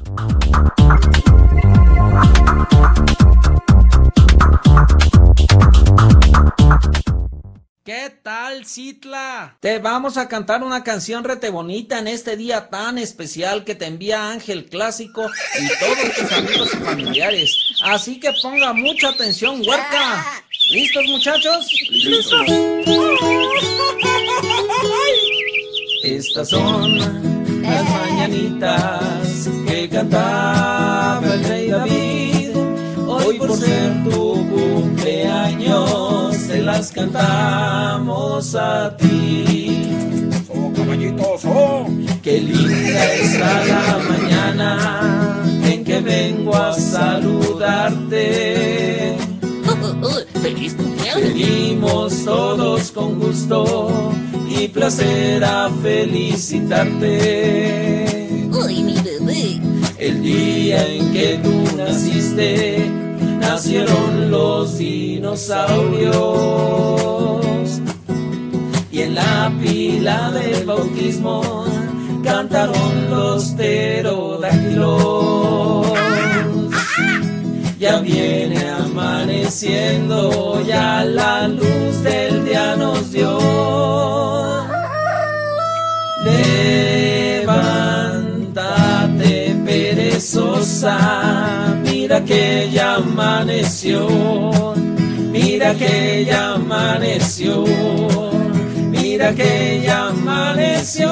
¿Qué tal, Citla? Te vamos a cantar una canción rete bonita en este día tan especial que te envía Ángel Clásico y todos tus amigos y familiares. Así que ponga mucha atención, huerca. ¿Listos, muchachos? ¡Listos! Estas son las mañanitas que cantaba el rey David. Hoy por ser tu cumpleaños te las cantamos a ti. ¡Oh, caballitos, oh! Qué linda está la mañana en que vengo a saludarte. ¡Feliz cumpleaños! Venimos todos con gusto y placer a felicitarte. ¡Uy, mi bebé! El día en que tú naciste, nacieron los dinosaurios. Y en la pila del bautismo cantaron los pterodáctilos. Ya viene amaneciendo, ya la luz del día nos dio. Levántate, perezosa, mira que ya amaneció, mira que ya amaneció, mira que ya amaneció.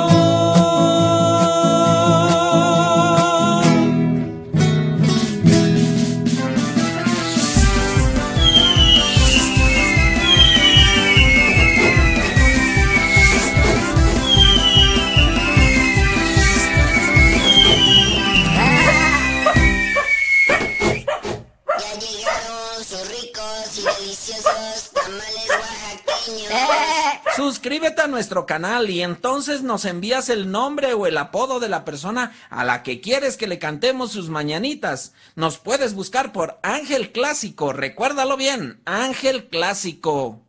Suscríbete a nuestro canal y entonces nos envías el nombre o el apodo de la persona a la que quieres que le cantemos sus mañanitas. Nos puedes buscar por Ángel Clásico, recuérdalo bien, Ángel Clásico.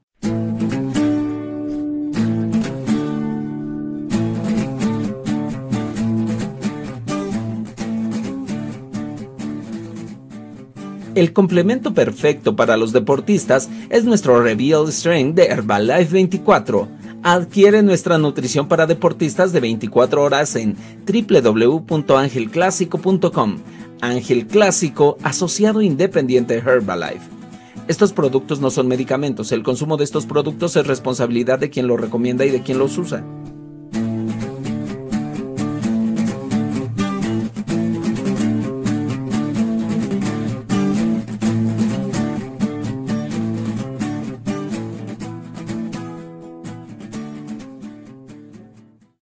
El complemento perfecto para los deportistas es nuestro Reveal Strength de Herbalife 24. Adquiere nuestra nutrición para deportistas de 24 horas en www.angelclásico.com. Ángel Clásico, asociado independiente Herbalife. Estos productos no son medicamentos. El consumo de estos productos es responsabilidad de quien los recomienda y de quien los usa.